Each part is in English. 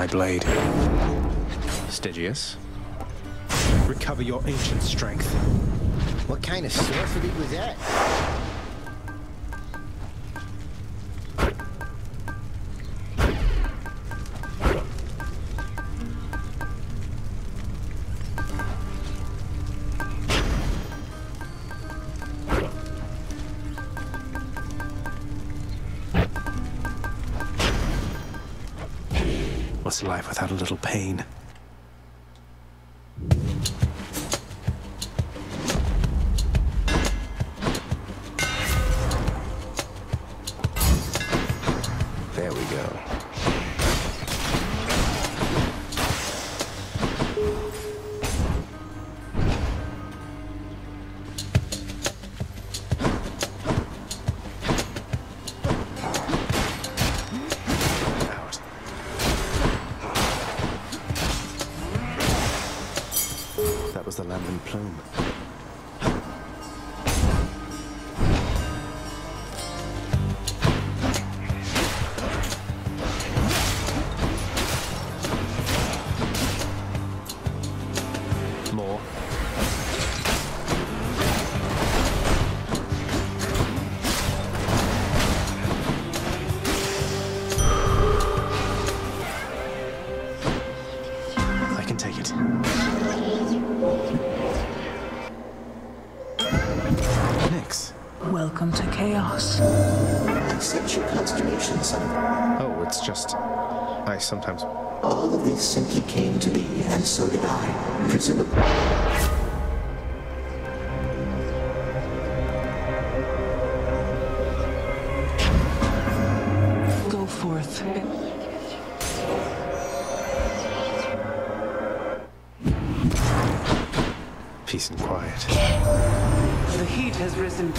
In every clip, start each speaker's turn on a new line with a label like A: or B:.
A: my blade.
B: Stygius, recover your ancient strength.
C: What kind of sorcery was that?
A: What's life without a little pain? There we go. That was the lambent plume. More. I can take it.
D: Welcome to chaos.
E: Accept your consternation, son.
A: Oh, it's just... I sometimes...
E: All of this simply came to be, and so did I. Presumably.
D: Go forth.
A: Peace and quiet.
D: The heat has risen.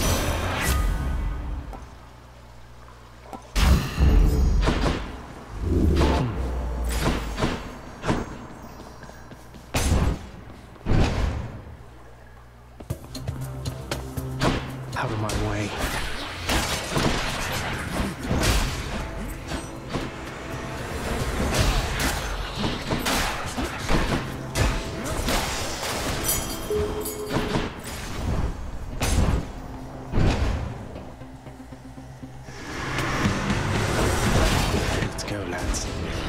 A: Out of my way. Let's go, lads.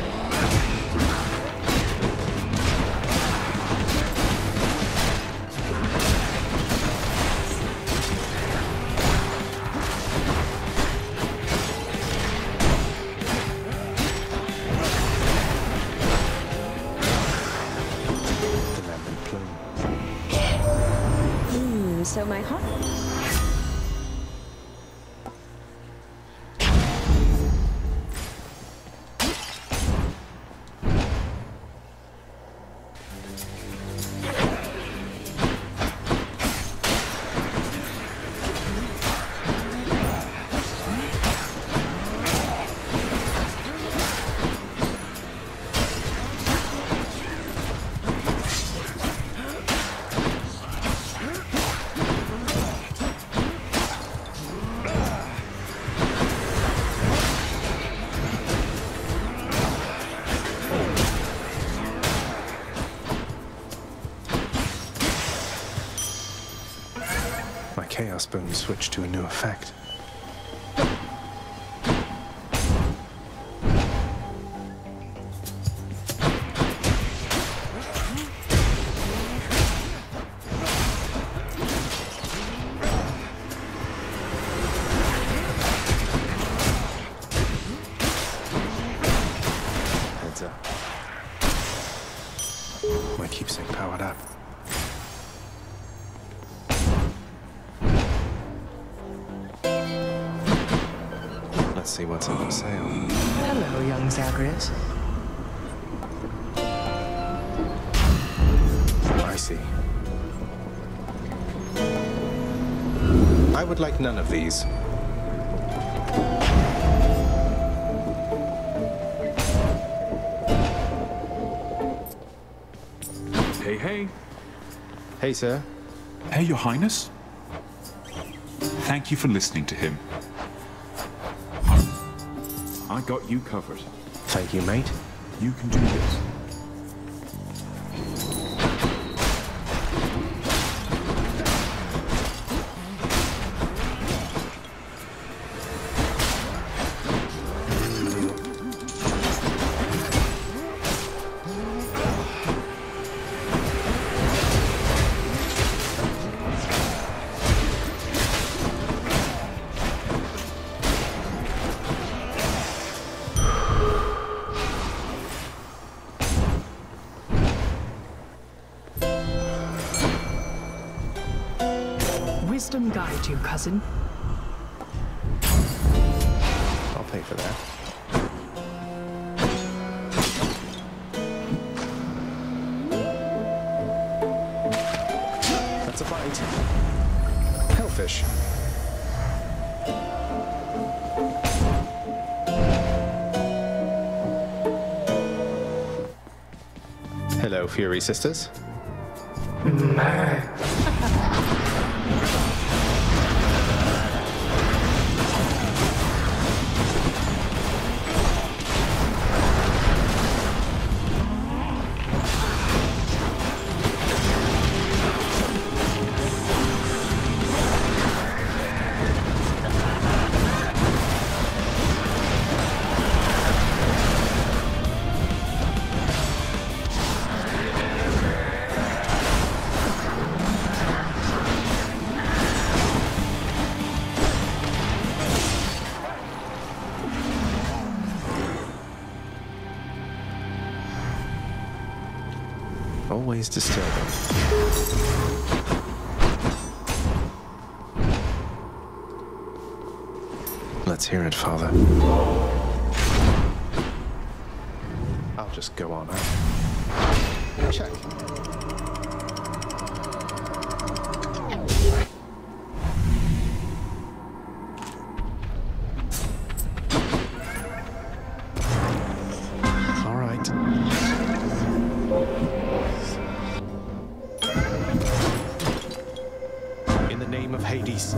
F: So my heart...
A: My chaos boom switched to a new effect. Heads up. My keepsake powered up. Let's see what's up for sale.
D: Hello, young Zagreus.
A: I see. I would like none of these.
G: Hey, hey.
A: Hey, sir.
G: Hey, Your Highness. Thank you for listening to him. I got you covered.
A: Thank you, mate.
G: You can do this.
D: Wisdom guide you, cousin.
A: I'll pay for that. That's a bite. Hellfish. Hello, Fury Sisters. Always disturbing. Let's hear it, Father. I'll just go on out. Check. All right. In the name of Hades.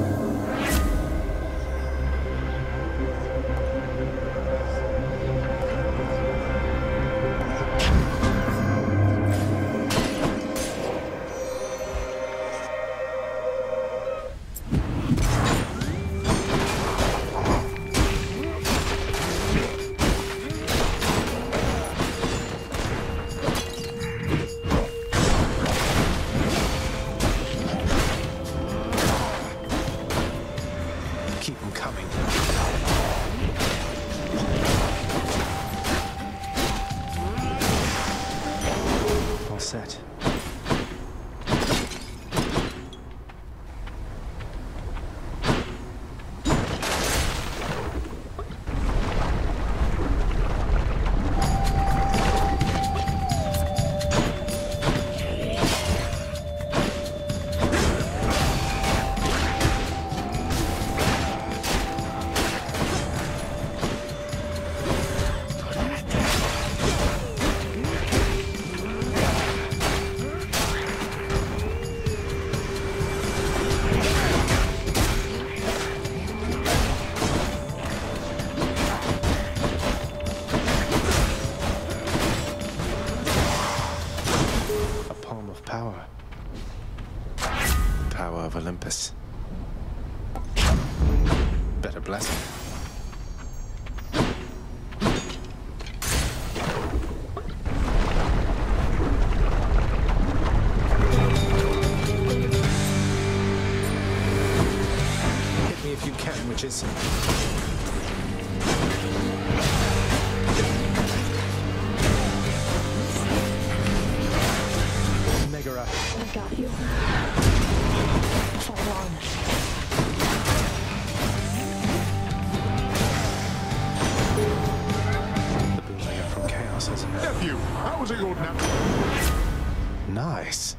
A: Keep them coming. All set. Power. Power of Olympus. Better bless him. Hit me if you can, witches.
F: I got you. Follow on.
A: The bootlegger from Chaos, isn't it?
H: Nephew, how was it your natural?
A: Nice.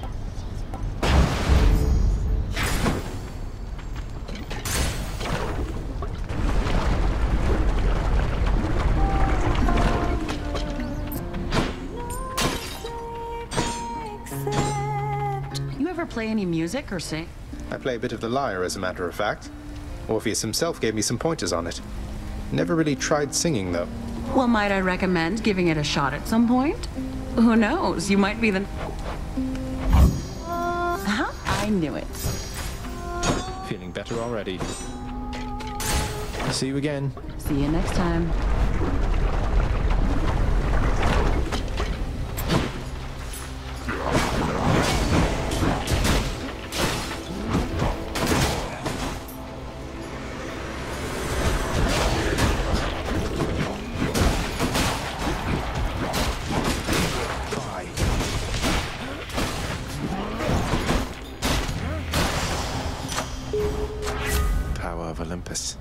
I: Play any music or sing?
A: I play a bit of the lyre, as a matter of fact. Orpheus himself gave me some pointers on it. Never really tried singing, though.
I: Well, might I recommend giving it a shot at some point? Who knows? You might be the... Huh? I knew it.
B: Feeling better already. See you again.
I: See you next time.
A: Power of Olympus.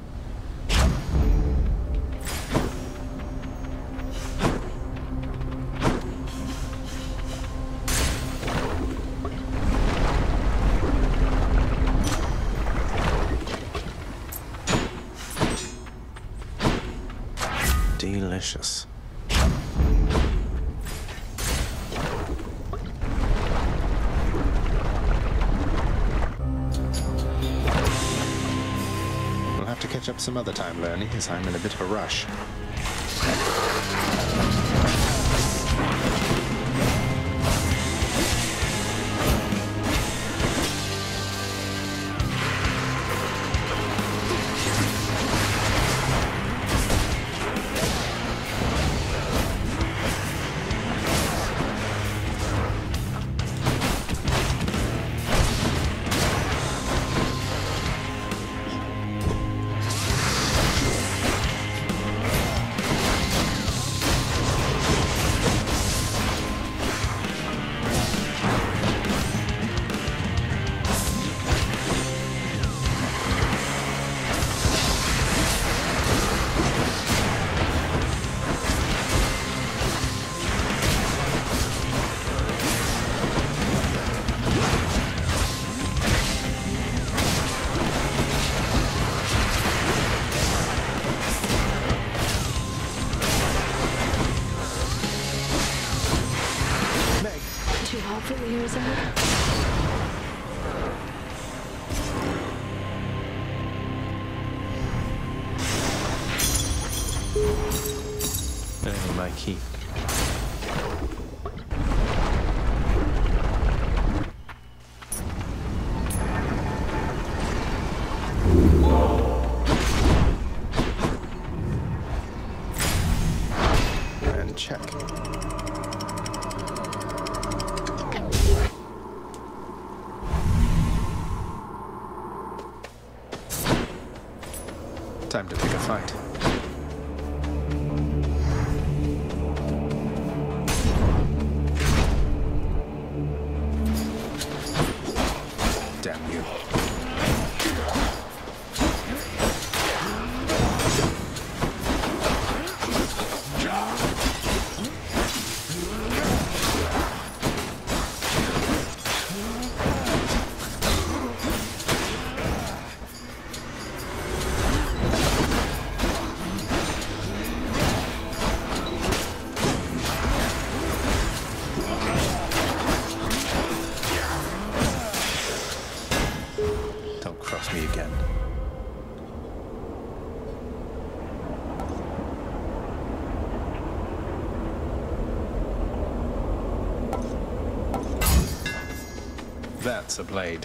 A: Delicious. We'll have to catch up some other time, Lernie, as I'm in a bit of a rush.
F: Too hot for me, is that?
A: Earning my keep. And check. Time to pick a fight. Damn you. Don't cross me again. That's a blade.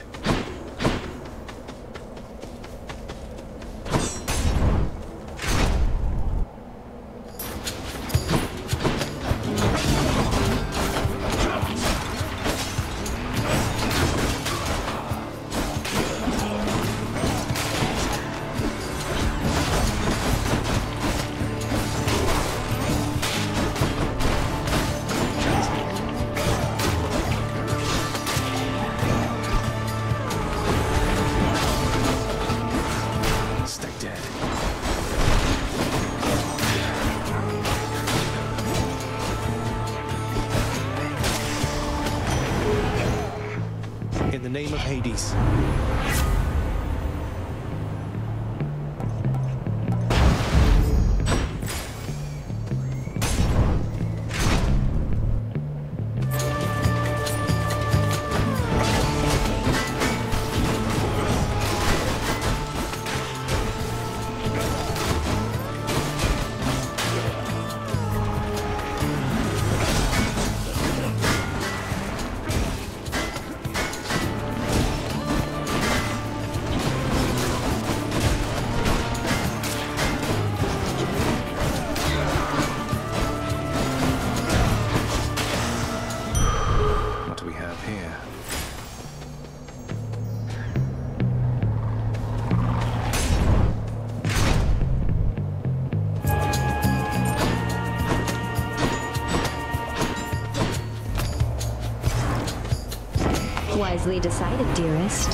A: Stay dead. In the name of Hades.
F: Wisely decided, dearest.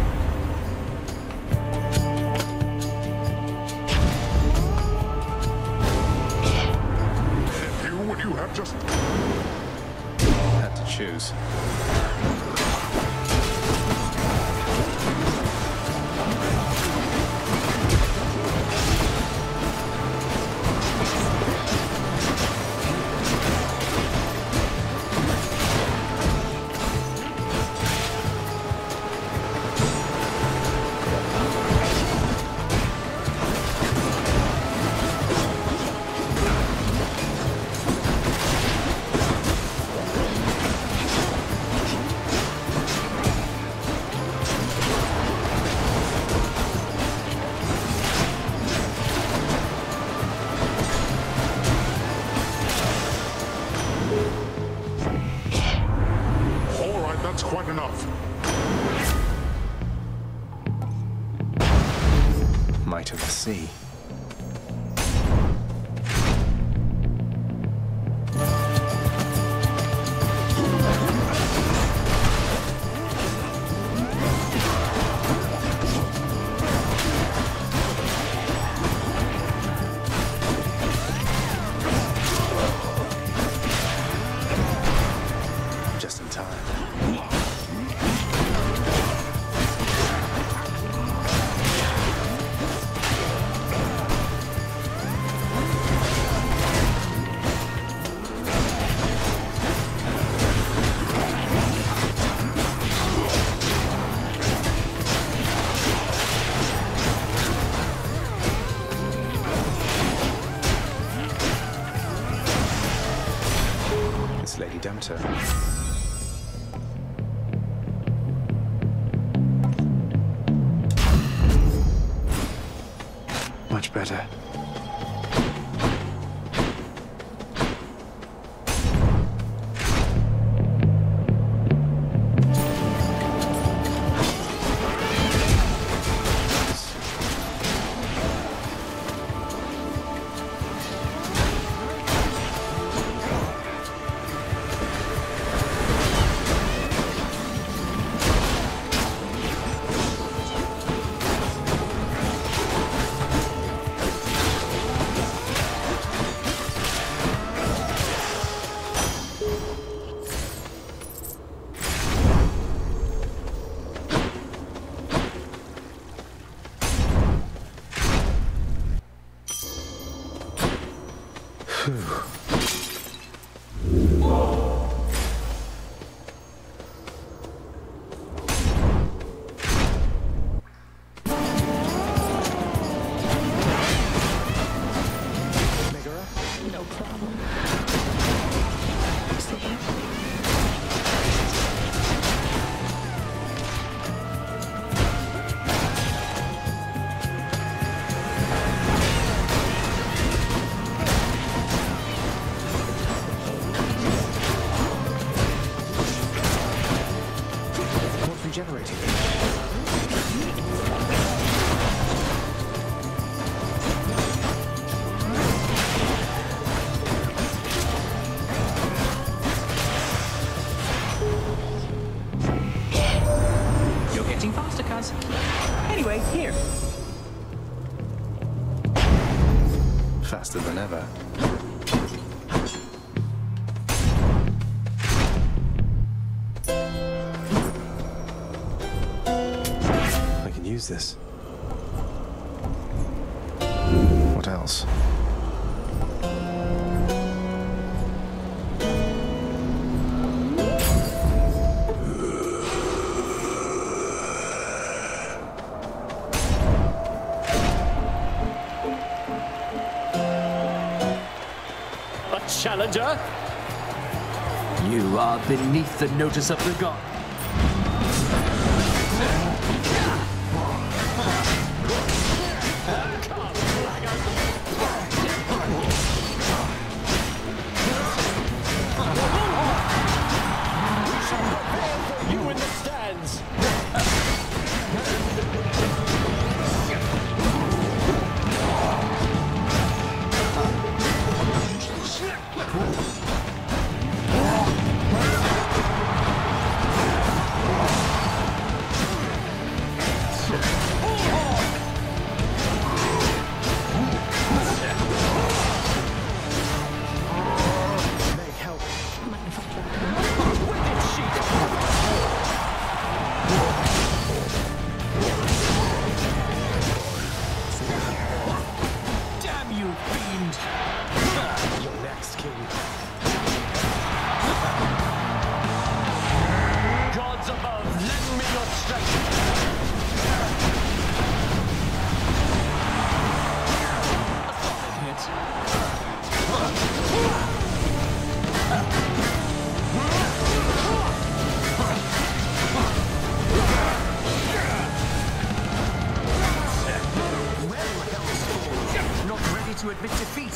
H: You have just...
B: Had to choose.
H: That's quite enough.
A: Might of the sea. Just in time. It's Lady Demeter. Much better.
F: No problem. See you.
A: What's regenerating?
B: You're getting faster, cuz. Anyway, here.
A: Faster than ever. I can use this. What else?
J: Challenger, you are beneath the notice of the god. You in the stands.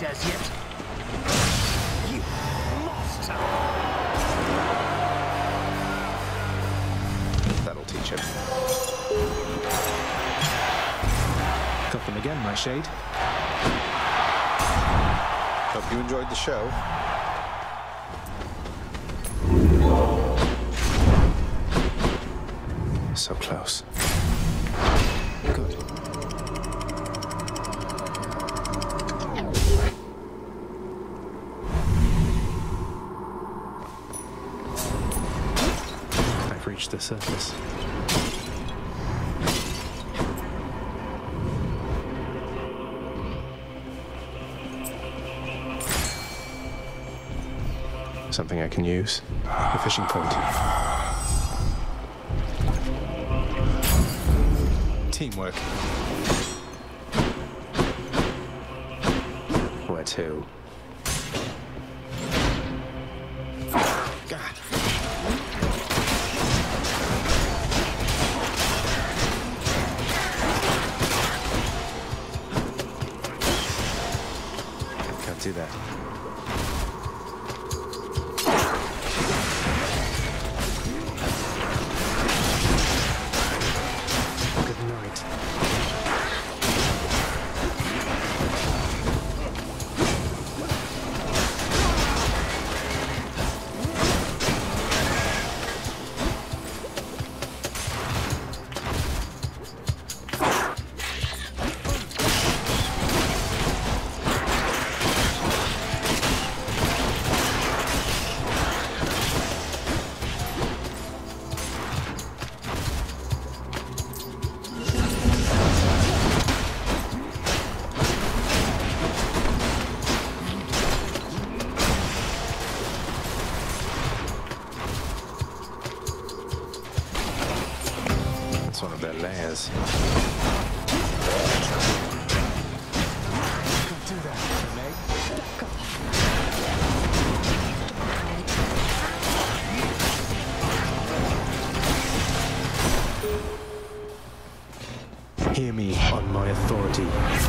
J: quite as yet. You monster!
A: That'll teach him. Got them again, my shade. Hope you enjoyed the show. So close. Good. I've reached the surface. Something I can use. A fishing point. Teamwork. Where to? God. Can't do that. One of their layers. Can't do that, Meg. Hear me on my authority.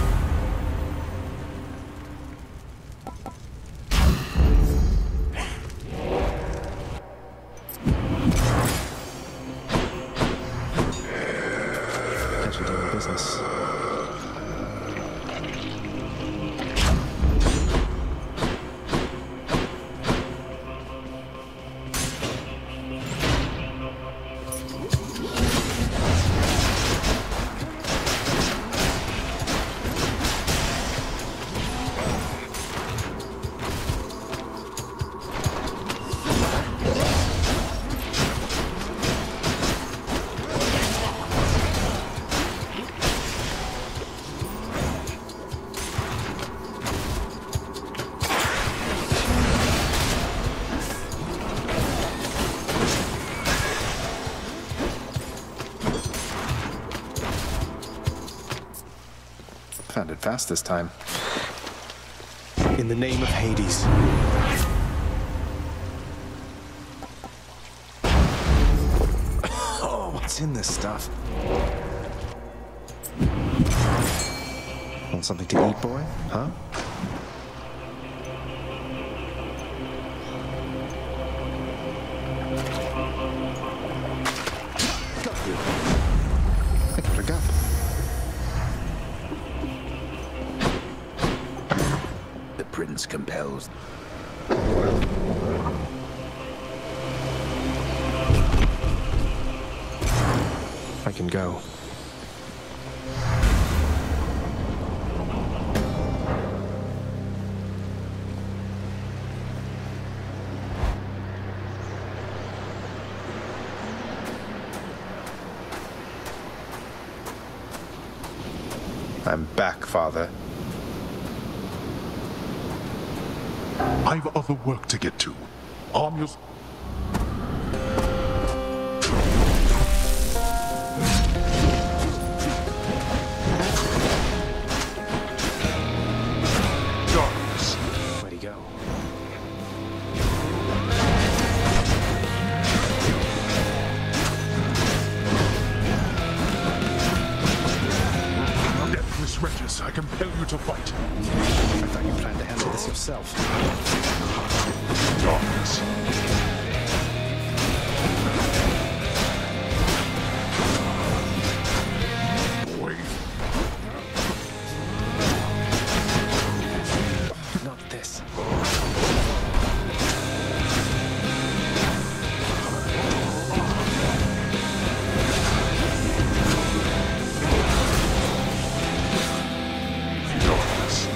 A: Business. Found it fast this time. In the name of Hades. Oh, what's in this stuff? Want something to eat, boy? Huh? Got you. I got a gun.
J: Prince compels.
A: I can go. I'm back, Father.
H: I've other work to get to. Arm your... Darkness.
A: Where'd he go?
H: Deathless wretches, I compel you to fight.
A: I Thought you planned to handle this yourself.
H: Darkness. Wait.
A: Not this.
H: Darkness.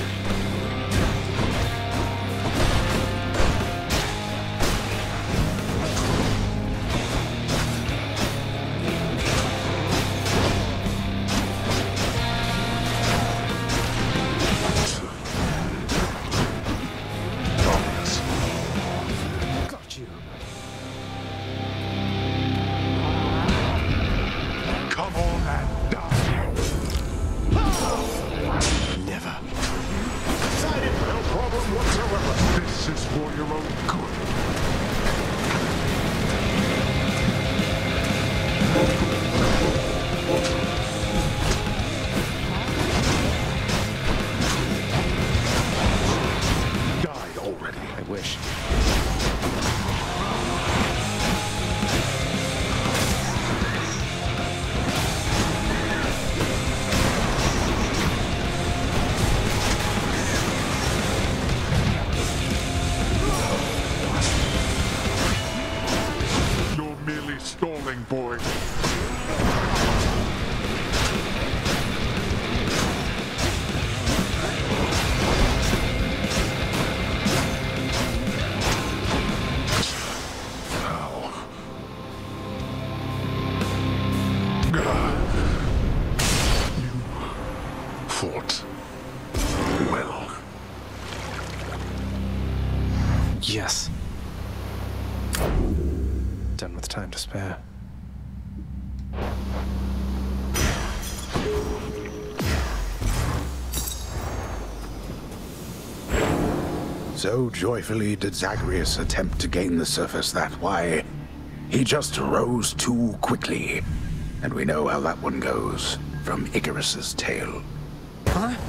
H: Darkness.
A: Got you.
H: Come on and die.
A: Never.
H: No problem whatsoever. This is for your own good. Died already.
A: I wish.
H: You're merely stalling, boy. You fought well.
A: Yes. Done with time to spare.
K: So joyfully did Zagreus attempt to gain the surface that why he just rose too quickly. And we know how that one goes from Icarus's tale.
A: Huh?